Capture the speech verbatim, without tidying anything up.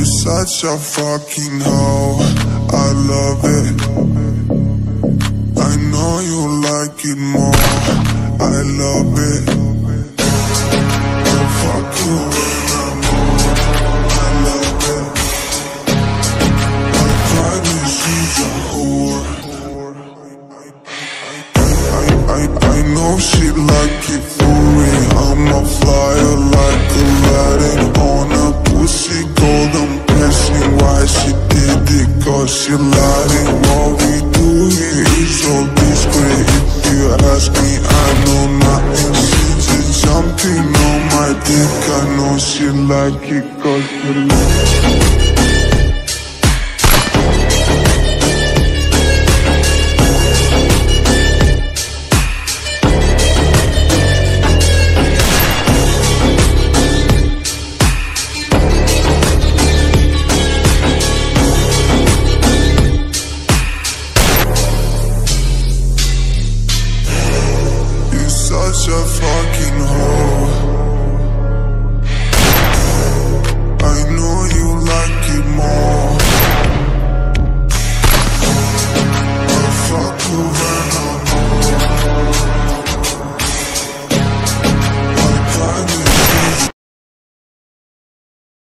you're such a fucking hoe, I love it. I know you like it more, I love it. I'll fuck you when I'm home, I love it. I probably she's a whore. I, I, I know she like it for me. I'm a flyer like Aladdin on a pussy golden blessing. Why she did it? Cause she lied. And what we do here is so discreet. If you ask me, I know nothing. She just jumping on my dick. I know she like it cause she lied.